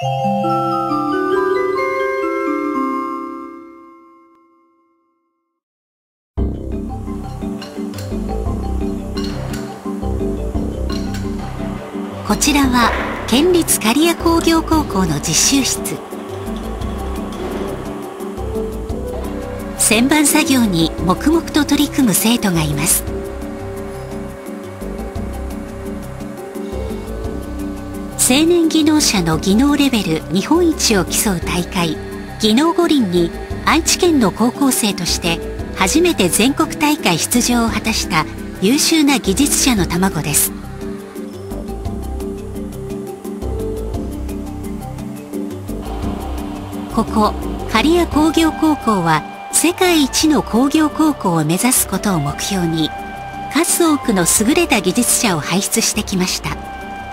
こちらは県立刈谷工業高校の実習室。旋盤作業に黙々と取り組む生徒がいます。青年技能者の技能レベル日本一を競う大会、技能五輪に愛知県の高校生として初めて全国大会出場を果たした優秀な技術者の卵です。ここ刈谷工業高校は世界一の工業高校を目指すことを目標に、数多くの優れた技術者を輩出してきました。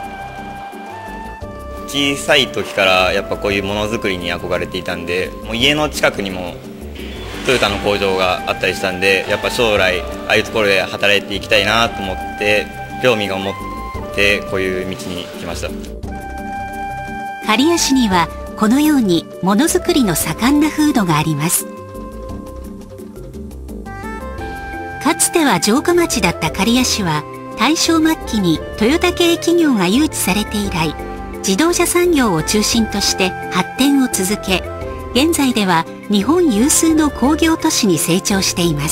小さい時からやっぱこういうものづくりに憧れていたんで、もう家の近くにもトヨタの工場があったりしたんで、やっぱ将来ああいうところで働いていきたいなと思って興味が持ってこういう道に来ました。 刈谷市にはこのようにものづくりの盛んな風土があります。かつては城下町だった刈谷市は大正末期にトヨタ系企業が誘致されて以来、自動車産業を中心として発展を続け、現在では日本有数の工業都市に成長しています。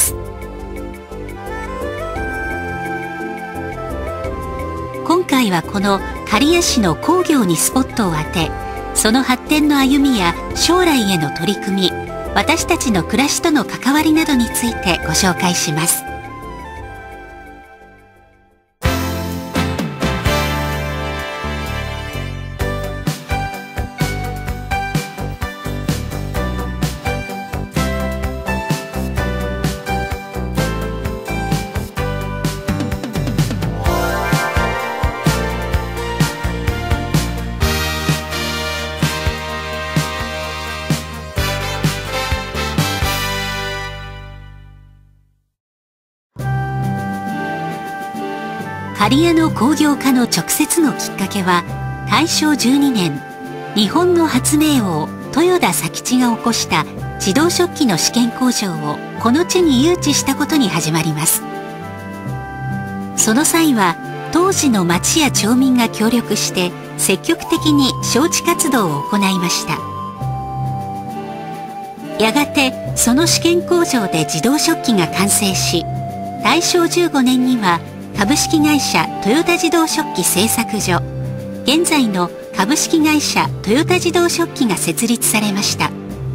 今回はこの刈谷市の工業にスポットを当て、その発展の歩みや将来への取り組み、私たちの暮らしとの関わりなどについてご紹介します。刈谷の工業化の直接のきっかけは、大正12年、日本の発明王豊田佐吉が起こした自動織機の試験工場をこの地に誘致したことに始まります。その際は当時の町や町民が協力して積極的に招致活動を行いました。やがてその試験工場で自動織機が完成し、大正15年には株式会社トヨタ自動織機製作所、現在の株式会社トヨタ自動織機が設立されました。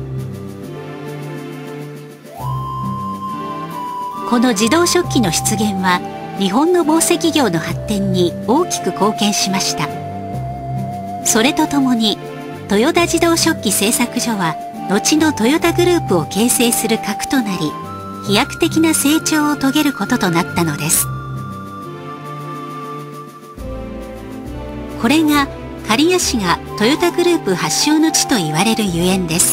この自動織機の出現は日本の紡績業の発展に大きく貢献しました。それとともにトヨタ自動織機製作所は後のトヨタグループを形成する核となり、飛躍的な成長を遂げることとなったのです。これが刈谷市がトヨタグループ発祥の地と言われるゆえんです。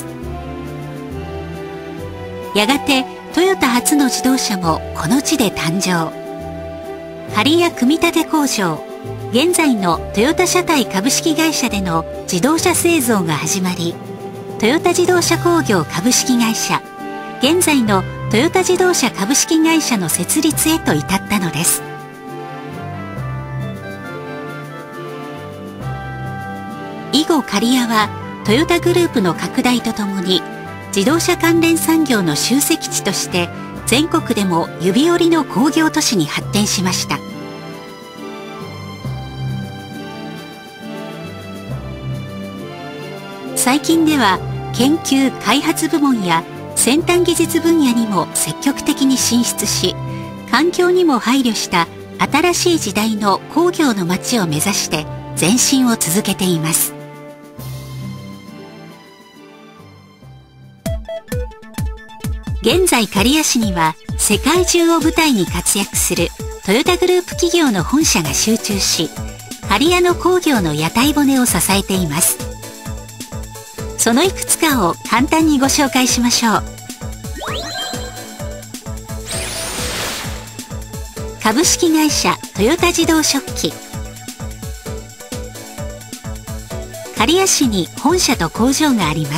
やがてトヨタ初の自動車もこの地で誕生。刈谷組み立て工場、現在のトヨタ車体株式会社での自動車製造が始まり、トヨタ自動車工業株式会社、現在のトヨタ自動車株式会社の設立へと至ったのです。以後刈谷はトヨタグループの拡大とともに自動車関連産業の集積地として全国でも指折りの工業都市に発展しました。最近では研究開発部門や先端技術分野にも積極的に進出し、環境にも配慮した新しい時代の工業の街を目指して前進を続けています。現在刈谷市には世界中を舞台に活躍するトヨタグループ企業の本社が集中し、刈谷の工業の屋台骨を支えています。そのいくつかを簡単にご紹介しましょう。株式会社トヨタ自動織機、 刈谷市に本社と工場があります。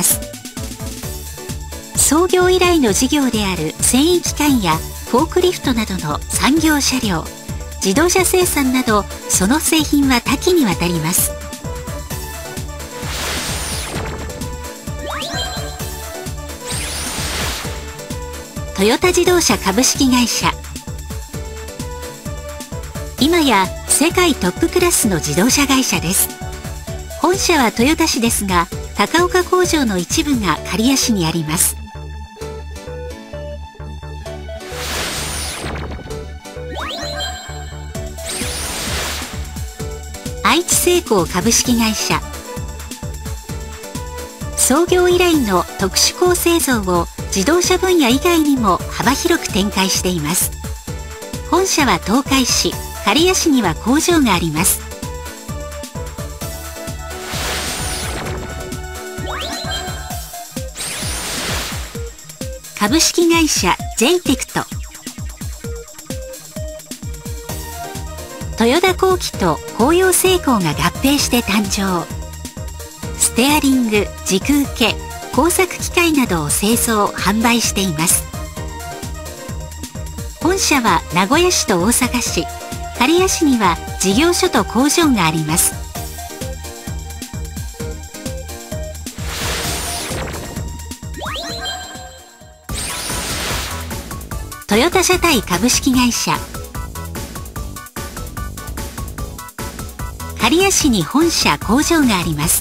創業以来の事業である繊維機械やフォークリフトなどの産業車両、自動車生産など、その製品は多岐にわたります。トヨタ自動車株式会社。今や世界トップクラスの自動車会社です。本社は豊田市ですが、高岡工場の一部が刈谷市にあります。愛知製鋼株式会社。創業以来の特殊鋼製造を自動車分野以外にも幅広く展開しています。本社は東海市、刈谷市には工場があります。株式会社 J-TECT。豊田工機と紅葉製鋼が合併して誕生。ステアリング、軸受け、工作機械などを製造・販売しています。本社は名古屋市と大阪市、刈谷市には事業所と工場があります。トヨタ車体株式会社。刈谷市に本社・工場があります。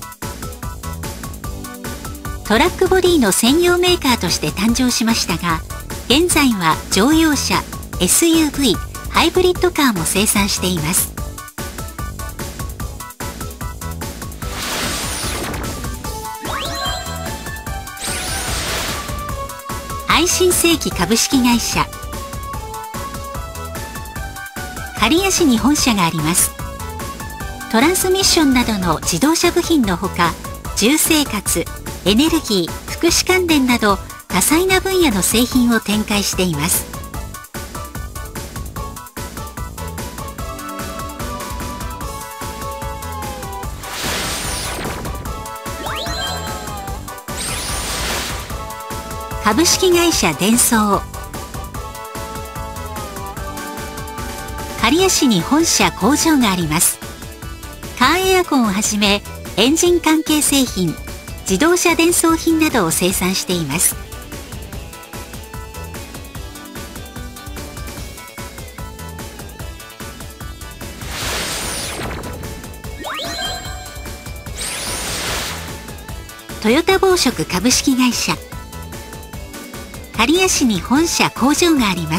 トラックボディの専用メーカーとして誕生しましたが、現在は乗用車、SUV、ハイブリッドカーも生産しています。愛新世紀株式会社。刈谷市に本社があります。トランスミッションなどの自動車部品のほか、住生活、エネルギー、福祉関連など多彩な分野の製品を展開しています。株式会社デンソー。刈谷市に本社・工場があります。カーエアコンをはじめエンジン関係製品、自動車電装品などを生産しています。トヨタ紡織株式会社。刈谷市に本社・工場があります。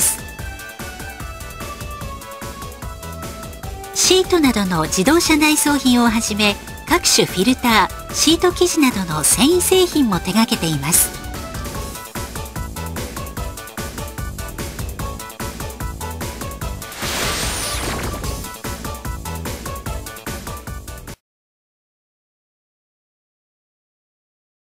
シートなどの自動車内装品をはじめ、各種フィルター、シート生地などの繊維製品も手掛けています。